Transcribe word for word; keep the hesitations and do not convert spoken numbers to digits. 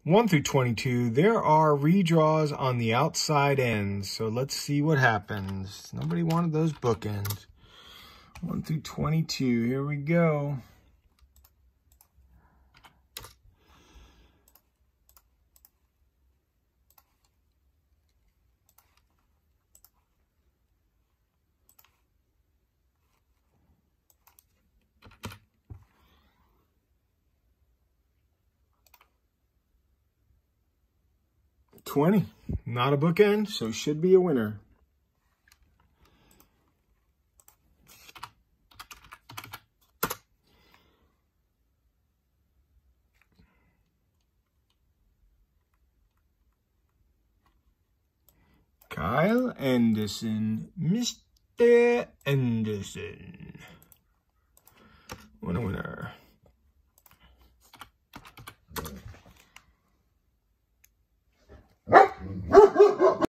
one through twenty-two, there are redraws on the outside ends. So let's see what happens. Nobody wanted those bookends. one through twenty-two, here we go. twenty, not a bookend, so should be a winner. Kyle Anderson, Mister Anderson. Winner, winner.